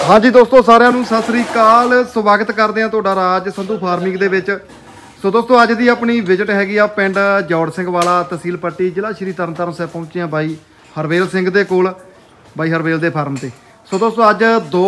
हाँ जी दोस्तों सारिਆਂ ਨੂੰ सत श्री अकाल स्वागत करते हैं तुहाडा राज संधू फार्मिंग दे विच। सो दोस्तों अज दी अपनी विजिट हैगी आ पिंड जौड़ सिंह वाला तहसील पट्टी जिला श्री तरनताਰਨ ਸਾਹਿਬ पहुंचे हैं बाई हरवेल सिंह दे कोल बाई हरवेल दे फार्म ते। सो दोस्तों अज दो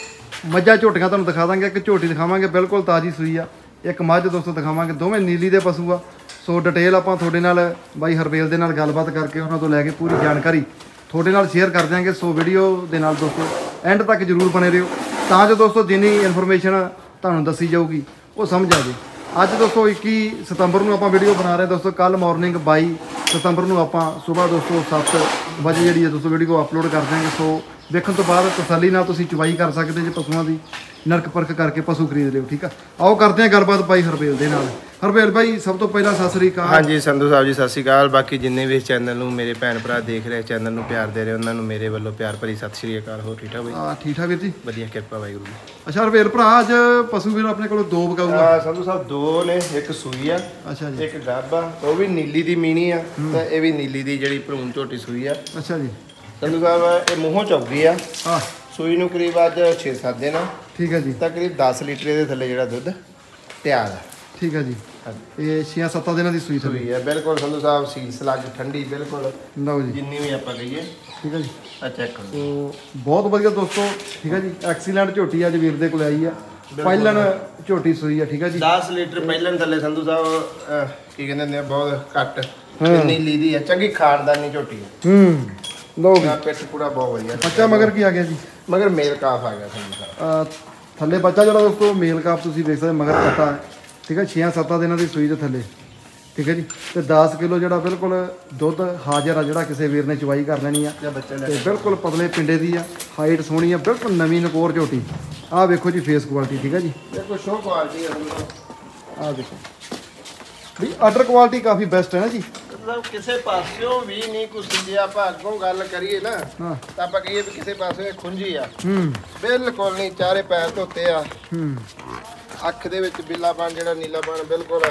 मझां झोटियां तुहानूं दिखा दांगे, एक झोटी दिखावांगे बिल्कुल ताज़ी सूई आ, एक मझ दोस्तों दिखावांगे, दोवें नीली दे पशु आ। सो डिटेल आपां तुहाडे नाल बाई हरवेल दे नाल गलबात करके उन्हां तों लैके पूरी जानकारी थोड़े नाल शेयर कर देंगे। सो वीडियो दे नाल दोस्तों एंड तक जरूर बने रहियो तां जो दोस्तों जिन्नी इन्फॉर्मेशन तुहानूं दसी जाऊगी वो समझ आ जाए। अज दोस्तों 21 सितंबर नूं आपां वीडियो बना रहे दोस्तों, कल मॉर्निंग 22 सितंबर नूं आपां सुबह दोस्तों 7 बजे जिहड़ी है दोस्तों वीडियो अपलोड कर देंगे। सो देखने तो बाद तसल्ली नाल तुसीं चवाई कर सकते जे पशुओं की नरक परख करके पशु खरीद लियो। ठीक है, आओ करते हैं गलबात भाई हरवेल दे नाल। हरवेल भाई सब तो पहला सत श्री अकाल। हाँ जी संधू साहब जी सत श्री अकाल। बाकी जिन्ने भी इस चैनल में मेरे भैन भरा देख रहे चैनल में प्यार दे रहे उन्होंने मेरे वालों प्यार भरी सत श्री अकाल। हो ठीक है भाई? हाँ ठीक ठाक वीर जी, वधिया किरपा वाहिगुरू जी। अच्छा हरवेल भरा अज पशु वीर अपने को दो बकाऊगा? संधू साहब दो ने, एक सूई आ, अच्छा जी, एक गाब आ, वो भी नीली दी मीनी आ ते ये भी नीली दी जिहड़ी भरून झोटी सूई आ। अच्छा जी संधू साहब ये मूहों चौगी आ, हाँ सूई नूं करीब अज 6-7 दिन आ। ठीक है जी, तो करीब 10 लीटर दे थल्ले जिहड़ा दुध तैयार है। ठीक है जी, ये 6-7 दिन की सूई सूई है बिल्कुल संधू साहब सीस लग ठंडी बिल्कुल लो जी, जिन्नी भी आपां कहिए। ठीक है जी, चेक करो तो बहुत वधिया दोस्तों। ठीक है जी, एक्सीलेंट झोटी अज वीर दे कोल आई है, पहलन झोटी सूई है। ठीक है जी, 10 लीटर पहलन थल्ले संधू साहब की कहंदे ने बहुत घट नीली दी है, चंगी खानदानी झोटी है। लो जी, पिठ पूरा बहुत वधिया। बच्चा मगर की आ गया जी? मगर मेल काफ आ गया संधू साहब। थल्ले बच्चा जो दोस्तों मेल काफ तुसीं देख सकते मगर कटा है। ठीक है, 6-7 दिन की सूई के थल्ले। ठीक है जी, तो 10 किलो जो बिल्कुल दुध हाजिर आ जो किसी वीर ने चवाई कर लेनी है। बिल्कुल पतले पिंडे की आ, हाइट सोहनी है, बिल्कुल नवी नकोर झोटी। आ देखो जी फेस क्वालिटी। ठीक है जी, देखो शो क्वालिटी है। आ देखो भी अडर क्वालिटी काफ़ी बेस्ट है ना जी। मतलब किसी पासों भी नहीं कुछ जे आप अगों गल करिए ना तो आप कहिए भी किसी पासों खुंजी आ बिल्कुल नहीं, चारे पैर धोते आ, अख दे विच बिल्लापन जिहड़ा नीलापन बिल्कुल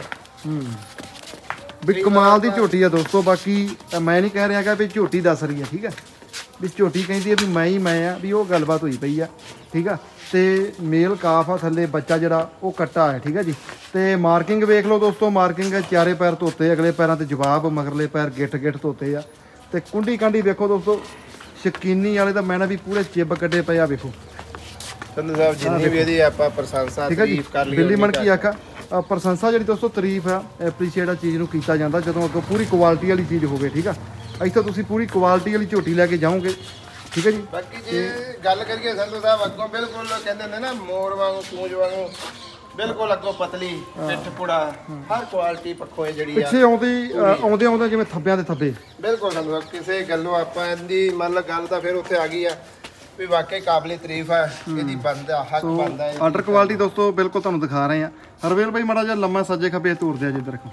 भी कमाल दी झोटी है दोस्तों। बाकी मैं नहीं कह रहा भी झोटी दस रही है, ठीक है, भी झोटी कहती है भी मैं ही मैं आ, भी वो गलबात हुई पई आ। ठीक है, तो मेल काफ आ, थले बच्चा जरा वो कट्टा है। ठीक है जी, तो मार्किंग वेख लो दोस्तों, मार्किंग है, चारे पैर धोते, अगले पैरों से जवाब, मगरले पैर गिट धोते आ। तो कुंडी कांडी वेखो दोस्तों, शकीनी वाले तो मैंने भी पूरे चिब कड्डे पे आ। वेखो संधू साहब जिन्नी भी इहदी आपां प्रशंसा तारीफ कर लईए, बिल्ली मन की आखा प्रशंसा जी दोस्तों तारीफ है, एप्रीशिएट चीज़ नूं कीता जांदा जदों अगों पूरी क्वालिटी वाली चीज़ होवे। ठीक है, इत्थे तुसीं पूरी क्वालिटी वाली झोटी लैके जाओगे। ठीक है जी, बाकी जे गल करिए संधू साहब अगों बिल्कुल कहंदे ने ना मोर वांगू पूंज वांगू बिल्कुल अगों पतली पिठ पुड़ा हर क्वालिटी पक्खों है जिहड़ी आ पिछे आउंदे जिवें थब्बियां दे थब्बे बिल्कुल संधू साहब किसी गल्लों आपां इहदी मतलब गल तां फिर उत्थे आ गई आ भी वाकई काबिल तारीफ है, इहदी बनदा हक बनदा है। आर्डर क्वालिटी दोस्तों बिल्कुल तुहानूं दिखा रहे हैं। हरवेल भाई माड़ा जिहा लम्मा सज्जे खब्बे तोड़ दिया जी, इधर देखो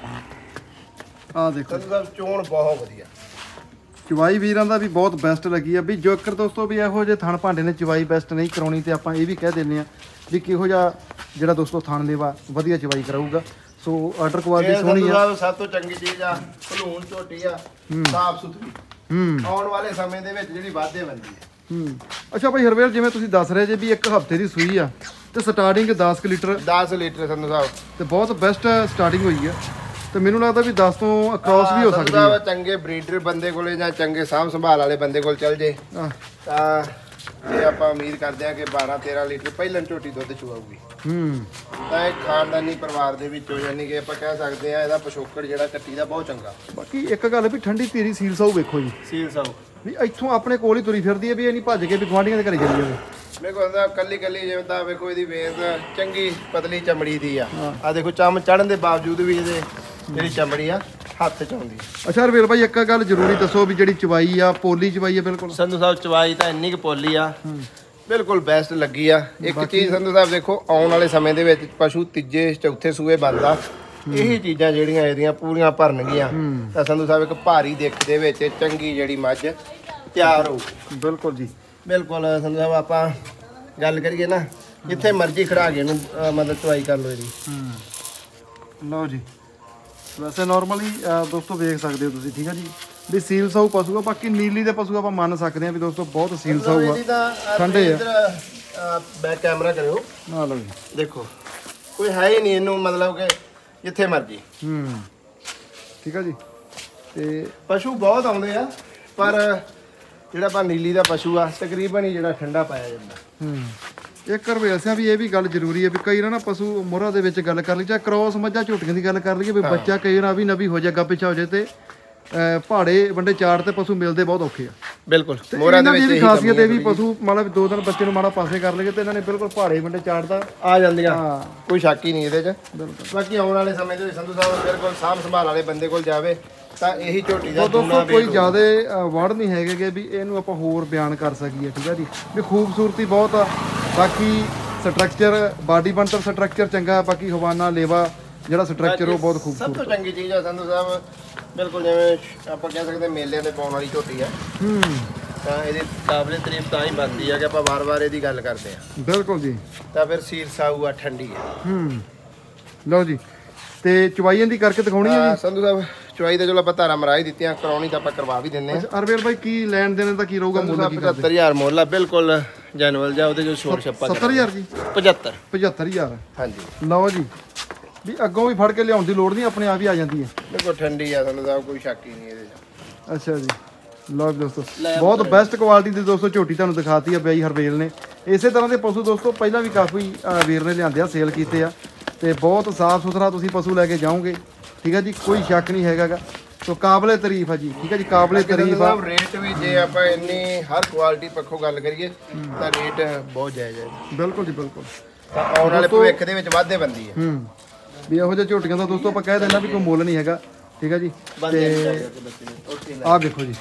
आ देखो संधू साहब चोण बहुत वधिया, चवाई वीरां दा भी बहुत बेस्ट लगी है। भी जोकर दोस्तों भी इहो ਜਿਹੇ थण भांडे ने चवाई बेस्ट नहीं कराउणी ते आपां ये भी कह दिंदे आ भी किहो जिहा ਜਿਹੜਾ दोस्तों थण लेवा वधिया चवाई कराऊगा। सो आर्डर क्वालिटी सोहनी है, सब तो चंगी चीज़ आ, भलून झोटी आ, साफ सुथरी आउण वाले समय ਦੇ ਵਿੱਚ ਜਿਹੜੀ ਵਾਧੇ ਬੰਦੀ ਹੈ। अच्छा भाई हरवेल जिवें तुसीं दस रहे जे भी एक हफ्ते की सूई आ ते स्टार्टिंग 10 लीटर संधू साहब ते बहुत बेस्ट स्टार्टिंग हुई है। तो मैनूं लगदा भी 10 तो क्रॉस भी हो सकदी है। चंगे ब्रीडर बंदे कोले जां चंगे साਂਭ ਸੰਭਾਲ वाले बंदे कोल चल जे ਤਾਂ ਇਹ ਆਪਾਂ ਉਮੀਦ ਕਰਦੇ ਹਾਂ ਕਿ 12-13 ਲੀਟਰ ਪਹਿਲਾਂ ਝੋਟੀ ਦੁੱਧ ਚੁਆਊਗੀ। ਤਾਂ ਇਹ ਖਾਨਦਾਨੀ ਪਰਿਵਾਰ ਦੇ ਵਿੱਚੋਂ ਯਾਨੀ ਕਿ ਆਪਾਂ ਕਹਿ ਸਕਦੇ ਆ ਇਹਦਾ ਪਿਛੋਕੜ ਜਿਹੜਾ ਕੱਟੀ ਦਾ ਬਹੁਤ ਚੰਗਾ। ਬਾਕੀ ਇੱਕ ਗੱਲ ਵੀ ਠੰਡੀ ਧੀਰੀ ਸੀਲ ਸਾਊ ਵੇਖੋ ਜੀ, ਸੀਲ ਸਾਊ ਵੀ ਇੱਥੋਂ ਆਪਣੇ ਕੋਲ ਹੀ ਤੁਰੀ ਫਿਰਦੀ ਹੈ, ਵੀ ਇਹ ਨਹੀਂ ਭੱਜ ਕੇ ਵੀ ਗੁਆਂਢੀਆਂ ਦੇ ਘਰੇ ਚਲੀ ਜਾਵੇ। ਮੇਰੇ ਕੋਲ ਤਾਂ ਕੱਲੀ ਜਿਵੇਂ ਤਾਂ ਵੇਖੋ ਇਹਦੀ ਵੇਸ ਚੰਗੀ ਪਤਲੀ ਚਮੜੀ ਦੀ ਆ, ਆ ਦੇਖੋ ਚਮ ਚੜਨ ਦੇ ਬਾਵਜੂਦ ਵੀ ਇਹਦੇ ਜਿਹੜੀ ਚਮੜੀ ਆ ਹੱਥ ਚ ਆਉਂਦੀ। ਅੱਛਾ ਹਰਵੇਲ ਭਾਈ ਇੱਕ ਗੱਲ ਜ਼ਰੂਰੀ ਦੱਸੋ ਵੀ ਜਿਹੜੀ ਚਵਾਈ ਆ ਪੋਲੀ ਚਵਾਈ ਆ ਬਿਲਕੁਲ? ਸੰਧੂ ਸਾਹਿਬ ਚਵਾਈ ਤਾਂ ਇੰਨੀ ਕੁ ਪੋਲੀ ਆ ਬਿਲਕੁਲ ਬੈਸਟ ਲੱਗੀ ਆ। ਇੱਕ ਚੀਜ਼ ਸੰਧੂ ਸਾਹਿਬ ਦੇਖੋ ਆਉਣ ਵਾਲੇ ਸਮੇਂ ਦੇ ਵਿੱਚ ਪਸ਼ੂ ਤੀਜੇ ਚੌਥੇ ਸੂਏ ਬਣਦਾ, ਇਹੀ ਚੀਜ਼ਾਂ ਜਿਹੜੀਆਂ ਇਹਦੀਆਂ ਪੂਰੀਆਂ ਭਰਨਗੀਆਂ ਤਾਂ ਸੰਧੂ ਸਾਹਿਬ ਇੱਕ ਭਾਰੀ ਦਿੱਖ ਦੇ ਵਿੱਚ ਚੰਗੀ ਜਿਹੜੀ ਮੱਝ ਤਿਆਰ ਹੋਊ। ਬਿਲਕੁਲ ਜੀ ਬਿਲਕੁਲ ਸੰਧੂ ਸਾਹਿਬ ਆਪਾਂ ਗੱਲ ਕਰੀਏ ਨਾ ਜਿੱਥੇ ਮਰਜ਼ੀ ਖੜਾ ਕੇ ਇਹਨੂੰ ਮਤਲਬ ਚਵਾਈ ਕਰ ਲਓ ਇਹਦੀ। ਲਓ ਜੀ वैसे नॉर्मली दोस्तों देख सकते हो तुसीं, ठीक है जी, ਵੀ ਸੀਲ ਸਾਊ ਪਸ਼ੂ ਆ। ਬਾਕੀ ਨੀਲੀ ਦੇ ਪਸ਼ੂ ਆਪਾਂ ਮੰਨ ਸਕਦੇ ਆ ਵੀ ਦੋਸਤੋ ਬਹੁਤ ਸੀਲ ਸਾਊ ਇਹਦੀ ਆ, ਤਾਂ ਠੰਡੇ ਆ। ਬੈਕ ਕੈਮਰਾ ਕਰਿਓ, ਆ ਲਓ ਜੀ, ਦੇਖੋ ਕੋਈ ਹੈ ਹੀ ਨਹੀਂ ਇਹਨੂੰ, ਮਤਲਬ ਕਿ ਜਿੱਥੇ ਮਰਜੀ। ਠੀਕ ਆ ਜੀ। ਤੇ ਪਸ਼ੂ ਬਹੁਤ ਆਉਂਦੇ ਆ, ਪਰ ਜਿਹੜਾ ਆਪਾਂ ਨੀਲੀ ਦਾ ਪਸ਼ੂ ਆ ਤਕਰੀਬਨ ਹੀ ਜਿਹੜਾ ਠੰਡਾ ਪਾਇਆ ਜਾਂਦਾ। ਇੱਕ ਰਵੇਸਿਆ ਵੀ ਇਹ ਵੀ ਗੱਲ ਜ਼ਰੂਰੀ ਹੈ ਵੀ ਕਈ ਨਾ ਪਸ਼ੂ ਮੋਹਰਾ ਦੇ ਵਿੱਚ ਗੱਲ ਕਰ ਲਈ, ਚਾਹੇ ਕ੍ਰੋਸ ਮੱਝਾਂ ਝੋਟੀਆਂ ਦੀ ਗੱਲ ਕਰ ਲਈਏ ਵੀ ਬੱਚਾ ਕਈ ਨਾ ਵੀ ਨਵੀਂ ਹੋ ਜਾ, ਅੱਗਾ ਪਿੱਛਾ ਹੋ ਜਾਏ ਤੇ ਪਹਾੜੇ ਵੰਡੇ ਚਾੜ ਤੇ ਪਸ਼ੂ ਮਿਲਦੇ ਬਹੁਤ ਔਖੇ ਆ। ਬਿਲਕੁਲ ਮੋਹਰਾ ਦੇ ਵਿੱਚ ਖਾਸੀਅਤ ਇਹ ਵੀ ਪਸ਼ੂ ਮਤਲਬ 2 ਦਿਨ ਬੱਚੇ ਨੂੰ ਮਾੜਾ ਪਾਸੇ ਕਰ ਲਈਏ ਤੇ ਇਹਨਾਂ ਨੇ ਬਿਲਕੁਲ ਪਹਾੜੇ ਵੰਡੇ ਚਾੜਦਾ ਆ ਜਾਂਦੀਆਂ, ਕੋਈ ਸ਼ੱਕ ਹੀ ਨਹੀਂ ਇਹਦੇ 'ਚ। ਬਾਕੀ ਆਉਣ ਵਾਲੇ ਸਮੇਂ ਦੇ ਵਿੱਚ ਸੰਧੂ ਸਾਹਿਬ ਬਿਲਕੁਲ ਸਾਂਭ ਸੰਭਾਲ ਵਾਲੇ ਬੰਦੇ ਕੋਲ ਜਾਵੇ ਤਾਂ ਇਹੀ ਝੋਟੀ ਦਾ ਦੋਸਤੋ ਕੋਈ ਜ਼ਿਆਦਾ ਵਰਡ ਨਹੀਂ ਹੈਗੇ ਵੀ ਇਹਨੂੰ ਆਪਾਂ ਹੋਰ ਬਿਆਨ ਕਰ ਸਕੀਏ। ਠੀਕ ਆ ਜੀ, ਵੀ ਖੂਬਸੂਰਤੀ ਬਹੁਤ ਆ। ਬਾਕੀ ਸਟਰਕਚਰ, ਬਾਡੀ ਬਣਤਰ ਸਟਰਕਚਰ ਚੰਗਾ। ਬਾਕੀ ਹਵਾਨਾ ਲੇਵਾ ਜਿਹੜਾ ਸਟਰਕਚਰ ਉਹ ਬਹੁਤ ਖੂਬਸੂਰਤ। ਸਭ ਤੋਂ ਚੰਗੀ ਚੀਜ਼ ਆ ਸੰਧੂ ਸਾਹਿਬ, ਬਿਲਕੁਲ ਜਿਵੇਂ ਆਪਾਂ ਕਹਿ ਸਕਦੇ ਮੇਲਿਆਂ ਤੇ ਪਾਉਣ ਵਾਲੀ ਝੋਟੀ ਆ। ਤਾਂ ਇਹਦੀ ਕਾਬਲੇ ਤਾਰੀਫ ਤਾਂ ਹੀ ਬਣਦੀ ਆ ਕਿ ਆਪਾਂ ਵਾਰ-ਵਾਰ ਇਹਦੀ ਗੱਲ ਕਰਦੇ ਆ। ਬਿਲਕੁਲ ਜੀ। ਤਾਂ ਫਿਰ ਸੀਰ ਸਾਊ ਆ, ਠੰਡੀ ਆ। ਲਓ ਜੀ, ਤੇ ਚਵਾਈਆਂ ਦੀ ਕਰਕੇ ਦਿਖਾਉਣੀ ਹੈ ਜੀ ਸੰਧੂ ਸਾਹਿਬ। ਚਵਾਈ ਤਾਂ ਚਲੋ ਆਪਾਂ ਧਾਰਾ ਮਰਾ ਹੀ ਦਿੱਤੀਆਂ, ਕਰਾਉਣੀ ਤਾਂ ਆਪਾਂ ਕਰਵਾ ਵੀ ਦਿੰਨੇ ਆ। ਅਰਵੇਲ ਭਾਈ ਕੀ ਲੈਣ ਦੇਣ ਦਾ ਕੀ ਰਹੂਗਾ ਮੁੱਲ? ਕੀ 75000 ਮੁੱਲ ਆ, ਬਿਲਕੁਲ ਜੈਨੂਅਲ ਜਾ। ਉਹਦੇ ਜੋ ਛੋੜ ਛੱਪਾ 70000 ਜੀ? 75000 ਹਾਂਜੀ। ਲਓ ਜੀ, ਵੀ ਅੱਗੋਂ ਵੀ ਫੜ ਕੇ ਲਿਆਉਣ ਦੀ ਲੋੜ ਨਹੀਂ, ਆਪਣੇ ਆਪ ਹੀ ਆ ਜਾਂਦੀ ਹੈ। ਬਿਲਕੁਲ ਠੰਡੀ ਆ ਸੰਧੂ ਸਾਹਿਬ, ਕੋਈ ਸ਼ੱਕ ਹੀ ਨਹੀਂ ਇਹਦੇ 'ਚ। ਅੱਛਾ ਜੀ। ਲਓ ਜੀ ਦੋਸਤੋ, ਬਹੁਤ ਬੈਸਟ ਕੁਆਲਿਟੀ ਦੀ ਦੋਸਤੋ ਝੋਟੀ ਤੁਹਾਨੂੰ ਦਿਖਾਤੀ ਆ ਬਾਈ ਹਰਵੇਲ ਨੇ। ਇਸੇ ਤਰ੍ਹਾਂ ਦੇ ਪਸ਼ੂ ਦੋਸਤੋ ਪਹਿਲਾਂ ਵੀ ਕਾਫੀ ਵੀਰ ਨੇ ਲਿਆਂਦੇ ਆ, ਸੇਲ ਕੀਤੇ ਆ, ਤੇ ਬਹੁਤ ਸਾਫ ਸੁਥਰਾ ਤੁਸੀਂ ਪਸ਼ੂ ਲੈ ਕੇ ਜਾਓਗੇ। ਠੀਕ ਹੈ ਜੀ, ਕੋਈ ਸ਼ੱਕ ਨਹੀਂ ਹੈਗਾਗਾ। ਸੋ ਕਾਬਲੇ ਤਾਰੀਫ ਆ ਜੀ। ਠੀਕ ਹੈ ਜੀ, ਕਾਬਲੇ ਤਾਰੀਫ ਆ। ਰੇਟ ਵੀ ਜੇ ਆਪਾਂ ਇੰਨੀ ਹਰ ਕੁਆਲਿਟੀ ਪੱਖੋਂ ਗੱਲ ਕਰੀਏ ਤਾਂ ਰੇਟ ਬਹੁਤ ਜਾਇਜ਼ ਹੈ। ਬਿਲਕੁਲ ਜੀ, ਬਿਲਕੁਲ। ਤਾਂ ਆਉਣ ਵਾਲੇ ਭਵਿੱਖ ਦੇ ਵਿੱਚ ਵਾਧੇ ਬੰਦੀ ਹੈ। ਵੀ ਇਹੋ ਜਿਹੇ ਝੋਟੀਆਂ ਦਾ ਦੋਸਤੋ ਆਪਾਂ ਕਹਿ ਦਿੰਦਾ ਵੀ ਕੋਈ ਮੁੱਲ ਨਹੀਂ ਹੈਗਾ। ਠੀਕ ਹੈ ਜੀ। ਤੇ ਆਹ ਦੇਖੋ ਜੀ,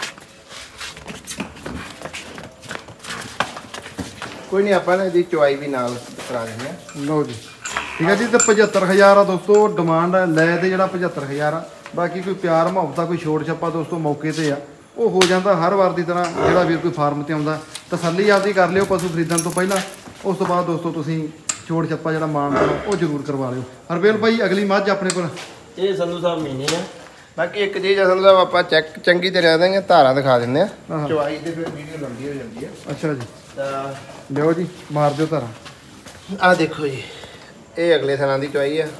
ਕੋਈ ਨਹੀਂ ਆਪਾਂ ਇਹਦੀ ਚਵਾਈ ਵੀ ਨਾਲ ਕਰਾ ਦਿੰਦੇ ਆ। ਲਓ ਜੀ, ਠੀਕ ਹੈ ਜੀ। ਤੇ 75000 ਆ ਦੋਸਤੋ ਡਿਮਾਂਡ ਲੈ ਤੇ ਜਿਹੜਾ 75000 ਆ। ਬਾਕੀ ਕੋਈ ਪਿਆਰ ਮੁਹੱਬਤ, ਕੋਈ ਛੋੜ ਛੱਪਾ ਦੋਸਤੋ ਮੌਕੇ ਤੇ ਆ, ਉਹ ਹੋ ਜਾਂਦਾ ਹਰ ਵਾਰ ਦੀ ਤਰ੍ਹਾਂ। ਜਿਹੜਾ ਵੀਰ ਕੋਈ ਫਾਰਮ ਤੇ ਆਉਂਦਾ ਤਸੱਲੀ ਆਪਦੀ ਕਰ ਲਿਓ ਪਸ਼ੂ ਖਰੀਦਣ ਤੋਂ ਪਹਿਲਾਂ। ਉਸ ਤੋਂ ਬਾਅਦ ਦੋਸਤੋ ਤੁਸੀਂ ਛੋੜ ਛੱਪਾ ਜਿਹੜਾ ਮਾਣ ਉਹ ਜ਼ਰੂਰ ਕਰਵਾ ਲਿਓ। ਹਰਵੇਲ ਭਾਈ ਅਗਲੀ ਮੱਝ ਆਪਣੇ ਕੋਲ ਇਹ ਸੰਧੂ ਸਾਹਿਬ ਮਹੀਨੇ ਆ। ਬਾਕੀ ਇੱਕ ਚੀਜ਼ ਆ ਸੰਧੂ ਸਾਹਿਬ, ਆਪਾਂ ਚੈੱਕ ਚੰਗੀ ਤੇ ਰਹਿ ਦਾਂਗੇ, ਧਾਰਾਂ ਦਿਖਾ ਦਿੰਦੇ ਆ। ਚਵਾਈ ਤੇ ਫਿਰ ਵੀਡੀਓ ਲੰਬੀ ਹੋ ਜਾਂਦੀ ਆ। ਅੱਛਾ ਜੀ। ਤਾਂ ਲਿਓ ਜੀ, ਮਾਰ ਦਿਓ ਧਾਰਾਂ। ਆਹ ਦੇਖੋ ਜੀ, ਇਹ ਅਗਲੇ ਥਾਂ ਦੀ ਚਵਾਈ ਆ।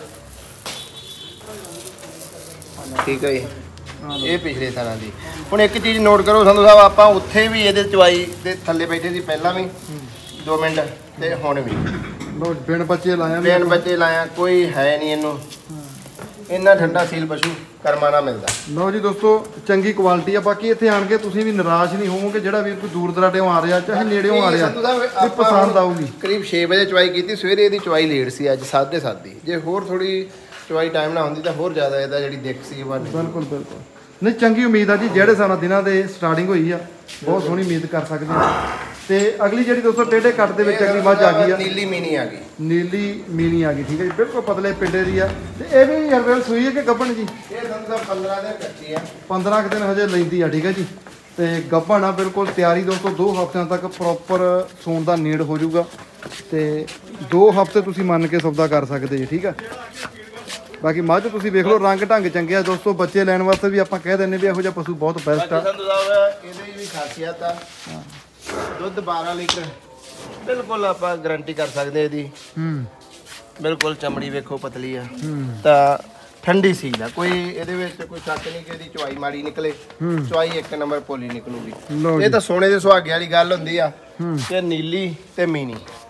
ਠੀਕ ਹੈ ਜੀ, ਇਹ ਪਿਛਲੇ ਥਾਂ ਦੀ। ਹੁਣ ਇੱਕ ਚੀਜ਼ ਨੋਟ ਕਰੋ ਸੰਧੂ ਸਾਹਿਬ, ਆਪਾਂ ਉੱਥੇ ਵੀ ਇਹਦੇ ਚਵਾਈ ਦੇ ਥੱਲੇ ਬੈਠੇ ਸੀ ਪਹਿਲਾਂ ਵੀ 2 ਮਿੰਟ, ਤੇ ਹੁਣ ਵੀ ਲੋ ਬਿਨ ਬੱਚੇ ਲਾਇਆ ਬਿਨ ਬੱਚੇ ਲਾਇਆ। ਕੋਈ ਹੈ ਨਹੀਂ ਇਹਨੂੰ, ਇੰਨਾ ਠੰਡਾ ਸੀਲ ਪਸ਼ੂ ਕਰਮਾ ਨਾ ਮਿਲਦਾ। ਲਓ ਜੀ ਦੋਸਤੋ, ਚੰਗੀ ਕੁਆਲਿਟੀ ਆ। ਬਾਕੀ ਇੱਥੇ ਆਣ ਕੇ ਤੁਸੀਂ ਵੀ ਨਿਰਾਸ਼ ਨਹੀਂ ਹੋਵੋਗੇ। ਜਿਹੜਾ ਵੀ ਕੋਈ ਦੂਰ ਦਰਾਡਿਓਂ ਆ ਰਿਹਾ ਚਾਹੇ ਨੇੜਿਓਂ ਆ ਰਿਹਾ, ਵੀ ਪਸੰਦ ਆਊਗੀ। ਕਰੀਬ 6 ਵਜੇ ਚਵਾਈ ਕੀਤੀ, ਸਵੇਰੇ ਇਹਦੀ ਚਵਾਈ ਲੇਟ ਸੀ, ਅੱਜ 7:30 ਦੀ। ਜੇ ਹੋਰ ਥੋੜੀ ਚਵਾਈ ਟਾਈਮ ਨਾਲ ਹੁੰਦੀ ਤਾਂ ਹੋਰ ਜ਼ਿਆਦਾ ਇਹਦਾ ਜਿਹੜੀ ਦਿੱਖ ਸੀ ਉਹ ਵੱਧ। ਬਿਲਕੁਲ ਬਿਲਕੁਲ। ਨਹੀਂ, ਚੰਗੀ ਉਮੀਦ ਆ ਜੀ। ਜਿਹੜੇ ਸਾਰਾ ਦਿਨਾਂ ਦੇ ਸਟਾਰਟਿੰਗ ਹੋਈ ਆ, ਬਹੁਤ ਸੋਹਣੀ ਉਮੀਦ ਕਰ ਸਕਦੇ ਆ। ਤੇ ਅਗਲੀ ਜਿਹੜੀ ਦੋਸਤੋ ਟੇਢੇ ਕੱਟ ਦੇ ਵਿੱਚ ਅਗਲੀ ਮੱਝ ਆ ਗਈ ਆ, ਨੀਲੀ ਮੀਨੀ ਆ ਗਈ। ਨੀਲੀ ਮੀਨੀ ਆ ਗਈ। ਠੀਕ ਹੈ ਜੀ, ਬਿਲਕੁਲ ਪਤਲੇ ਪਿੰਡੇ ਦੀ ਆ। ਤੇ ਇਹ ਵੀ ਹਰਵੇਲ ਸੂਈ ਹੈ ਕਿ ਗੱਭਣ ਜੀ? ਇਹ ਸੰਧੂ 15 ਦਿਨ ਕੱਚੀ ਆ। 15 ਕੁ ਦਿਨ ਹਜੇ ਲੈਂਦੀ ਆ। ਠੀਕ ਹੈ ਜੀ। ਤੇ ਗੱਭਣ ਆ ਬਿਲਕੁਲ ਤਿਆਰੀ ਦੋਸਤੋ। 2 ਹਫ਼ਤਿਆਂ ਤੱਕ ਪ੍ਰੋਪਰ ਸੌਣ ਦਾ ਨੀਡ ਹੋ ਜਾਊਗਾ। ਤੇ 2 ਹਫ਼ਤੇ ਤੁਸੀਂ ਮੰਨ ਕੇ ਸੌਦਾ ਕਰ ਸਕਦੇ ਜੀ। ਠੀਕ ਆ। ਬਾਕੀ ਮੱਝ ਤੁਸੀਂ ਵੇਖ ਲਓ, ਰੰਗ ਢੰਗ ਚੰਗੇ ਆ ਦੋਸਤੋ। ਬੱਚੇ ਲੈਣ ਵਾਸਤੇ ਵੀ ਆਪਾਂ ਕਹਿ ਦਿੰਦੇ ਵੀ ਇਹੋ ਜਿਹਾ ਪਸ਼ੂ ਬਹੁਤ ਬੈਸਟ ਆ। ਸੰਧੂ ਸਾਹਿਬ ਇਹਦੀ ਵੀ ਖਾਸੀਅਤ ਆ, ਦੁੱਧ 12 ਲੀਟਰ ਬਿਲਕੁਲ ਆਪਾਂ ਗਾਰੰਟੀ ਕਰ ਸਕਦੇ ਇਹਦੀ। ਬਿਲਕੁਲ ਚਮੜੀ ਵੇਖੋ ਪਤਲੀ ਆ, ਤਾਂ ਠੰਡੀ ਸੀਲ ਆ। ਕੋਈ ਇਹਦੇ ਵਿੱਚ ਕੋਈ ਸ਼ੱਕ ਨਹੀਂ ਕਿ ਇਹਦੀ ਚਵਾਈ ਮਾੜੀ ਨਿਕਲੇ। ਚਵਾਈ 1 ਨੰਬਰ ਪੋਲੀ ਨਿਕਲੂਗੀ। ਇਹ ਤਾਂ ਸੋਨੇ ਦੇ ਸੁਹਾਗੇ ਵਾਲੀ ਗੱਲ ਹੁੰਦੀ ਆ ਕਿ ਨੀਲੀ ਤੇ ਮੀਨੀ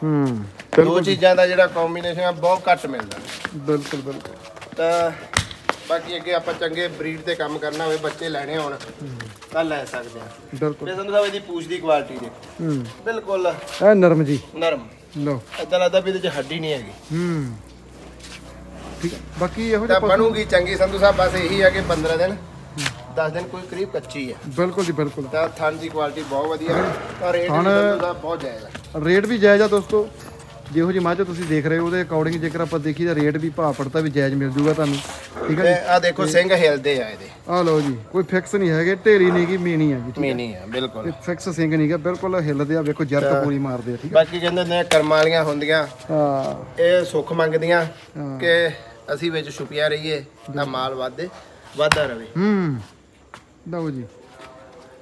2 ਚੀਜ਼ਾਂ ਦਾ ਜਿਹੜਾ ਕੰਬੀਨੇਸ਼ਨ ਆ ਬਹੁਤ ਘੱਟ ਮਿਲਦਾ। ਬਿਲਕੁਲ ਬਿਲਕੁਲ। ਤਾਂ ਬਾਕੀ ਅੱਗੇ ਆਪਾਂ ਚੰਗੇ ਬਰੀਡ ਤੇ ਕੰਮ ਕਰਨਾ ਹੋਵੇ, ਬੱਚੇ ਲੈਣੇ ਹੋਣ ਤਾਂ ਲੈ ਸਕਦੇ ਆ। ਬਿਲਕੁਲ। ਤੇ ਸੰਧੂ ਸਾਹਿਬ ਇਹਦੀ ਪੂਛ ਦੀ ਕੁਆਲਿਟੀ ਦੇਖੋ, ਬਿਲਕੁਲ ਐ ਨਰਮ ਜੀ, ਨਰਮ। ਲਓ ਏਦਾਂ ਲੱਗਦਾ ਵੀ ਇਹਦੇ 'ਚ ਹੱਡੀ ਨਹੀਂ ਹੈਗੀ। ਠੀਕ ਹੈ। ਬਾਕੀ ਇਹੋ ਤਾਂ ਜਿਹਾ ਬਣੂਗੀ ਚੰਗੀ ਸੰਧੂ ਸਾਹਿਬ। ਬਸ ਇਹੀ ਆ ਕਿ 15 ਦਿਨ 10 ਦਿਨ ਕੋਈ ਕਰੀਬ ਕੱਚੀ ਆ। ਬਿਲਕੁਲ ਜੀ, ਬਿਲਕੁਲ। ਤਾਂ ਥਣ ਦੀ ਕੁਆਲਿਟੀ ਬਹੁਤ ਵਧੀਆ, ਤਾਂ ਰੇਟ ਵੀ ਸੰਧੂ ਸਾਹਿਬ ਬਹੁਤ ਜਾਇਜ਼ ਆ। ਰੇਟ ਵੀ ਜਾਇਜ਼ ਆ ਦੋਸਤੋ। ਜਿਹੋ ਜਿਹੀ ਮੱਝ ਤੁਸੀਂ ਦੇਖ ਰਹੇ ਹੋ ਉਹਦੇ ਅਕੋਰਡਿੰਗ ਜੇਕਰ ਆਪਾਂ ਦੇਖੀ ਤਾਂ ਰੇਟ ਵੀ ਭਾਅ ਪੜਤਾ ਵੀ ਜਾਇਜ਼ ਮਿਲ ਜੂਗਾ ਤੁਹਾਨੂੰ। ਠੀਕ ਹੈ ਤੇ ਜੀ। ਆ ਦੇਖੋ ਸਿੰਘ ਹਿਲਦੇ ਆ ਇਹਦੇ। ਆ ਲਓ ਜੀ, ਕੋਈ ਫਿਕਸ ਨਹੀਂ ਹੈਗੇ, ਢੇਰੀ ਨਹੀਂ ਗੀ, ਮੀਨੀ ਆ ਜੀ। ਮੀਨੀ ਆ ਬਿਲਕੁਲ, ਫਿਕਸ ਸਿੰਘ ਨਹੀਂ ਗਾ, ਬਿਲਕੁਲ ਹਿੱਲਦੇ ਆ। ਵੇਖੋ ਜਰਕ ਪੂਰੀ ਮਾਰਦੇ ਆ। ਠੀਕ ਹੈ। ਬਾਕੀ ਕਹਿੰਦੇ ਨੇ ਕਰਮਾਂ ਵਾਲੀਆਂ ਹੁੰਦੀਆਂ, ਹਾਂ, ਇਹ ਸੁੱਖ ਮੰਗਦੀਆਂ ਕਿ ਅਸੀਂ ਵਿੱਚ ਛੁਪਿਆ ਰਹੀਏ ਤਾਂ ਮਾਲ ਵਾਧਾ ਰਵੇ। ਲਓ ਜੀ,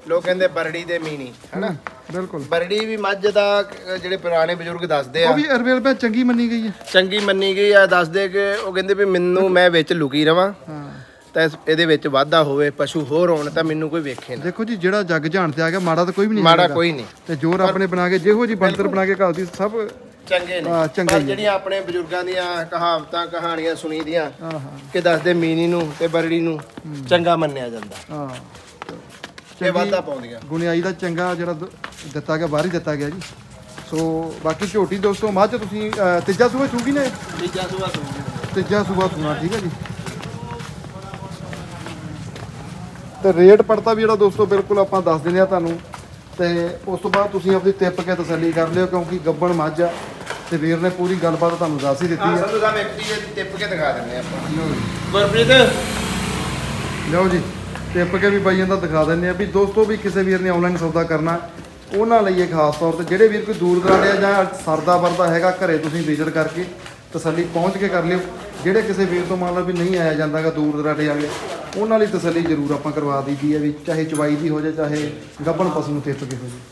ਲੋਕ ਕਹਿੰਦੇ ਬਰੜੀ ਤੇ ਮੀਨੀ ਹਨਾ। ਬਿਲਕੁਲ ਬਰੜੀ ਵੀ ਮੱਝ ਦਾ ਜਿਹੜੇ ਪੁਰਾਣੇ ਬਜ਼ੁਰਗ ਦੱਸਦੇ ਆ ਉਹ ਵੀ ਅਰਵੇਲ ਪੈ ਚੰਗੀ ਮੰਨੀ ਗਈ ਹੈ। ਚੰਗੀ ਮੰਨੀ ਗਈ ਆ। ਦੱਸਦੇ ਕਿ ਉਹ ਕਹਿੰਦੇ ਵੀ ਮੈਨੂੰ ਮੈਂ ਵਿੱਚ ਲੁਕੀ ਰਵਾਂ ਹਾਂ ਤਾਂ ਇਹਦੇ ਵਿੱਚ ਵਾਧਾ ਹੋਵੇ, ਪਸ਼ੂ ਹੋਰ ਹੋਣ ਤਾਂ ਮੈਨੂੰ ਕੋਈ ਵੇਖੇ ਨਾ। ਦੇਖੋ ਜੀ ਜਿਹੜਾ ਜੱਗ ਜਾਣ ਤੇ ਆ ਗਿਆ ਮਾੜਾ ਤਾਂ ਕੋਈ ਵੀ ਨਹੀਂ ਮਾੜਾ ਕੋਈ ਨਹੀਂ ਤੇ ਜੋਰ ਆਪਣੇ ਬਣਾ ਕੇ ਜਿਹੋ ਜੀ ਬੰਤਰ ਬਣਾ ਕੇ ਘਾਲਦੀ ਸਭ ਚੰਗੇ ਨੇ। ਚੰਗਾ ਪਰ ਹੀ ਜਿਹੜੀਆਂ ਆਪਣੇ ਬਜ਼ੁਰਗਾਂ ਦੀਆਂ ਕਹਾਵਤਾਂ ਕਹਾਣੀਆਂ ਸੁਣੀ ਦੀਆਂ ਹਾਂ ਹਾਂ ਕਿ ਦੱਸਦੇ ਮੀਨੀ ਨੂੰ ਤੇ ਬਰੜੀ ਨੂੰ ਚੰਗਾ ਮੰਨਿਆ ਜਾਂਦਾ, ਹਾਂ ਇਹ ਵਾਧਾ ਪਾਉਂਦੀਆਂ। ਗੁਣਿਆਈ ਦਾ ਚੰਗਾ ਜਿਹੜਾ ਦਿੱਤਾ ਗਿਆ ਬਾਹਰ ਹੀ ਦਿੱਤਾ ਗਿਆ ਜੀ। ਸੋ ਬਾਕੀ ਝੋਟੀ ਦੋਸਤੋ ਮੱਝ ਤੁਸੀਂ ਤੀਜਾ ਸੂਆ ਚੂਗੀ ਨੇ, ਤੀਜਾ ਸੂਆ ਸੂਗੀ, ਤੀਜਾ ਸੂਆ ਸੁਣਾ ਠੀਕ ਹੈ ਜੀ। ਤੇ ਰੇਟ ਪੜਤਾ ਵੀ ਜਿਹੜਾ ਦੋਸਤੋ ਬਿਲਕੁਲ ਆਪਾਂ ਦੱਸ ਦਿੰਦੇ ਆ ਤੁਹਾਨੂੰ, ਤੇ ਉਸ ਤੋਂ ਬਾਅਦ ਤੁਸੀਂ ਆਪਣੀ ਟਿੱਪ ਕੇ ਤਸੱਲੀ ਕਰ ਲਿਓ ਕਿਉਂਕਿ ਗੱਬਣ ਮੱਝ ਆ ਤੇ ਵੀਰ ਨੇ ਪੂਰੀ ਗੱਲਬਾਤ ਤੁਹਾਨੂੰ ਦੱਸ ਹੀ ਦਿੱਤੀ ਹਾਂ ਆ। ਸੰਧੂ ਸਾਹਿਬ ਇੱਕ ਚੀਜ਼ ਇਹਦੀ ਟਿੱਪ ਕੇ ਦਿਖਾ ਦਿੰਦੇ ਆਪਾਂ। ਗੁਰਪ੍ਰੀਤ ਲਓ ਜੀ ਟਿੱਪ ਕੇ ਵੀ ਬਾਈਆਂ ਦਾ ਦਿਖਾ ਦਿੰਦੇ ਆ ਵੀ ਦੋਸਤੋ ਵੀ ਕਿਸੇ ਵੀਰ ਨੇ ਆਨਲਾਈਨ ਸੌਦਾ ਕਰਨਾ ਉਹਨਾਂ ਲਈ ਇਹ ਖਾਸ ਤੌਰ ਤੇ ਜਿਹੜੇ ਵੀਰ ਕੋਈ ਦੂਰ ਦਰਾਡੇ ਆ ਜਾਂ ਸਰਦਾ ਵਰਦਾ ਹੈਗਾ ਘਰੇ ਤੁਸੀਂ ਵਿਜ਼ਿਟ ਕਰਕੇ ਤਸੱਲੀ ਪਹੁੰਚ ਕੇ ਕਰ ਲਿਓ। ਜਿਹੜੇ ਕਿਸੇ ਵੀਰ ਤੋਂ ਮੰਨ ਲਓ ਵੀ ਨਹੀਂ ਆਇਆ ਜਾਂਦਾਗਾ ਦੂਰ ਦਰਾਡੇ ਵਾਲੇ ਉਹਨਾਂ ਲਈ ਤਸੱਲੀ ਜ਼ਰੂਰ ਆਪਾਂ ਕਰਵਾ ਦਈਦੀ ਹੈ ਵੀ ਚਾਹੇ ਚਵਾਈ ਦੀ ਹੋ ਜਾਏ ਚਾਹੇ ਗੱਭਣ ਪਸ਼ੂ ਨੂੰ ਟਿੱਪ ਕੇ ਹੋ ਜਾਏ।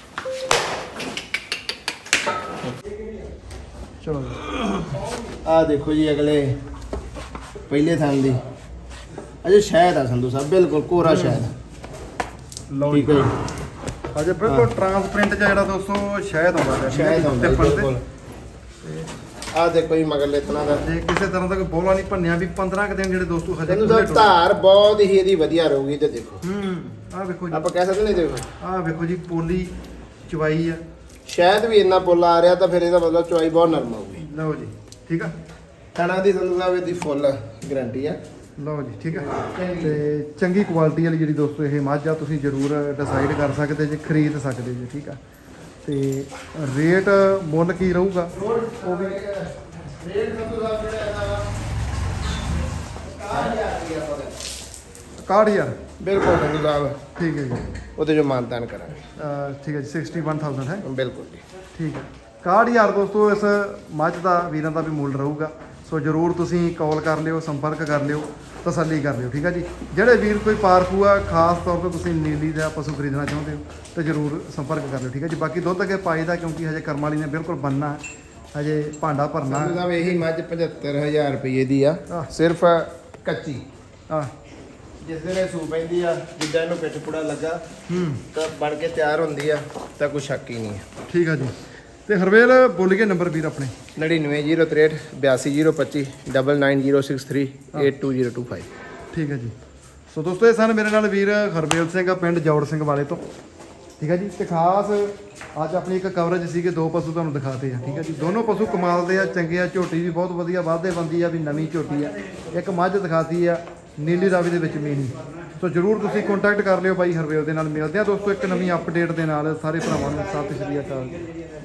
ਚਲੋ ਆਹ ਦੇਖੋ ਜੀ ਅਗਲੇ ਪਹਿਲੇ ਥਾਂ ਦੀ ਅਜੇ ਸ਼ਾਇਦ ਆ ਸੰਧੂ ਸਾਹਿਬ, ਬਿਲਕੁਲ ਕੋਰਾ ਸ਼ਾਇਦ। ਲਓ ਠੀਕ ਹੈ ਜੀ, ਅਜੇ ਬਿਲਕੁਲ ਟਰਾਂਸਪੇਰੈਂਟ ਜਿਹਾ ਜਿਹੜਾ ਦੋਸਤੋ ਸ਼ਾਇਦ ਆਉਂਦਾ ਪਿਆ ਸ਼ਾਇਦ ਆਉਂਦਾ ਟਿੱਪਣ ਤੇ। ਬਿਲਕੁਲ। ਆਹ ਦੇਖੋ ਜੀ ਮਗਰਲੇ ਇਤਨਾ ਦਾ ਜੇ ਕਿਸੇ ਤਰ੍ਹਾਂ ਦਾ ਕੋਈ ਬੋਲਾ ਨਹੀਂ ਭੰਨਿਆ ਵੀ 15 ਕੁ ਦਿਨ ਜਿਹੜੇ ਦੋਸਤੋ ਹਜੇ ਸੰਧੂ ਸਾਹਿਬ ਧਾਰ ਬਹੁਤ ਹੀ ਇਹਦੀ ਵਧੀਆ ਰਹੂਗੀ। ਤੇ ਦੇਖੋ ਆਹ ਵੇਖੋ ਜੀ, ਆਪਾਂ ਕਹਿ ਸਕਦੇ ਨਹੀਂ, ਦੇਖੋ ਆਹ ਵੇਖੋ ਜੀ ਪੋਲੀ ਚਵਾਈ ਆ। ਸ਼ਾਇਦ ਵੀ ਇੰਨਾ ਪੁੱਲ ਆ ਰਿਹਾ ਤਾਂ ਫਿਰ ਇਹਦਾ ਮਤਲਬ ਚੁਆਈ ਬਹੁਤ ਨਰਮ ਹੋਊਗੀ। ਲਓ ਜੀ ਠੀਕ ਆ, ਥਣਾ ਦੀ ਸੰਧੂ ਸਾਹਿਬ ਇਹਦੀ ਫੁੱਲ ਗਰੰਟੀ ਆ। ਲਓ ਜੀ ਠੀਕ ਆ। ਤੇ ਚੰਗੀ ਕੁਆਲਿਟੀ ਵਾਲੀ ਜਿਹੜੀ ਦੋਸਤੋ ਇਹ ਮੱਝ ਆ ਤੁਸੀਂ ਜ਼ਰੂਰ ਡਿਸਾਈਡ ਕਰ ਸਕਦੇ ਜੇ, ਖਰੀਦ ਸਕਦੇ ਜੇ ਠੀਕ ਆ। ਤੇ ਰੇਟ ਮੁੱਲ ਕੀ ਰਹੂਗਾ ਉਹ ਵੀ ਰੇਟ ਸੰਧੂ ਸਾਹਿਬ ਜਿਹੜਾ ਇਹਦਾ 61,000 ਬਿਲਕੁਲ ਸੰਧੂ ਸਾਹਿਬ ਠੀਕ ਹੈ ਜੀ। ਉਹਦੇ ਜੋ ਮਾਨਤਾਨ ਕਰਾਂਗੇ। ਠੀਕ ਹੈ ਜੀ 61,000 ਹੈ ਬਿਲਕੁਲ ਜੀ ਠੀਕ ਹੈ। 61,000 ਦੋਸਤੋ ਇਸ ਮੱਝ ਦਾ ਵੀਰਾਂ ਦਾ ਵੀ ਮੁੱਲ ਰਹੂਗਾ। ਸੋ ਜ਼ਰੂਰ ਤੁਸੀਂ ਕਾਲ ਕਰ ਲਿਓ, ਸੰਪਰਕ ਕਰ ਲਿਓ, ਤਸੱਲੀ ਕਰ ਲਿਓ ਠੀਕ ਹੈ ਜੀ। ਜਿਹੜੇ ਵੀਰ ਕੋਈ ਪਾਰਖੂ ਆ ਖਾਸ ਤੌਰ ਤੇ ਤੁਸੀਂ ਨੀਲੀ ਦਾ ਪਸ਼ੂ ਖਰੀਦਣਾ ਚਾਹੁੰਦੇ ਹੋ ਤਾਂ ਜ਼ਰੂਰ ਸੰਪਰਕ ਕਰ ਲਿਓ ਠੀਕ ਹੈ ਜੀ। ਬਾਕੀ ਦੁੱਧ ਅੱਗੇ ਪਾਈ ਦਾ ਕਿਉਂਕਿ ਹਜੇ ਕਰਮ ਵਾਲੀ ਨੇ ਬਿਲਕੁਲ ਬੰਨਣਾ, ਹਜੇ ਭਾਂਡਾ ਭਰਨਾ। ਸੰਧੂ ਸਾਹਿਬ ਇਹੀ ਮੱਝ 75,000 ਰੁਪਏ ਦੀ ਆ, ਸਿਰਫ ਕੱਚੀ। ਆ ਜਿਸ ਦਿਨ ਸੂ ਪੈਂਦੀ ਆ ਜਿੱਦਾਂ ਇਹਨੂੰ ਪਿੱਠ ਪੁੜਾ ਲੱਗਾ ਤਾਂ ਬਣ ਕੇ ਤਿਆਰ ਹੁੰਦੀ ਆ ਤਾਂ ਕੋਈ ਸ਼ੱਕ ਹੀ ਨਹੀਂ ਹੈ। ਠੀਕ ਆ ਜੀ। ਤੇ ਹਰਵੇਲ ਬੋਲੀਏ ਨੰਬਰ ਵੀਰ ਆਪਣੇ 9903 82025 9906382025। ਠੀਕ ਹੈ ਜੀ। ਸੋ ਦੋਸਤੋ ਇਹ ਸਨ ਮੇਰੇ ਨਾਲ ਵੀਰ ਹਰਵੇਲ ਸਿੰਘ ਪਿੰਡ ਜੌੜ ਸਿੰਘ ਵਾਲੇ ਤੋਂ ਠੀਕ ਹੈ ਜੀ। ਤੇ ਖਾਸ ਅੱਜ ਆਪਣੀ ਇੱਕ ਕਵਰੇਜ ਸੀ ਕਿ ਦੋ ਪਸ਼ੂ ਤੁਹਾਨੂੰ ਦਿਖਾਤੇ ਆ ਠੀਕ ਹੈ ਜੀ। ਦੋਨੋਂ ਪਸ਼ੂ ਕਮਾਲ ਦੇ ਆ, ਚੰਗੇ ਆ, ਝੋਟੀ ਵੀ ਬਹੁਤ ਵਧੀਆ ਵਾਧੇ ਬੰਦੀ ਆ ਵੀ ਨਵੀਂ ਝੋਟੀ ਆ। ਇੱਕ ਮੱਝ ਦਿਖਾਤੀ ਆ ਨੀਲੀ ਰਾਵੀ ਦੇ ਵਿੱਚ ਮੀਨੀ। ਸੋ ਜਰੂਰ ਤੁਸੀਂ ਕੰਟੈਕਟ ਕਰ ਲਿਓ ਬਾਈ ਹਰਵੇਲ ਦੇ ਨਾਲ। ਮਿਲਦੇ ਆ ਦੋਸਤੋ ਇੱਕ ਨਵੀਂ ਅਪਡੇਟ ਦੇ ਨਾਲ। ਸਾਰੇ ਭਰਾਵਾਂ ਨੂੰ ਸਤਿ ਸ਼੍ਰੀ ਅਕਾਲ।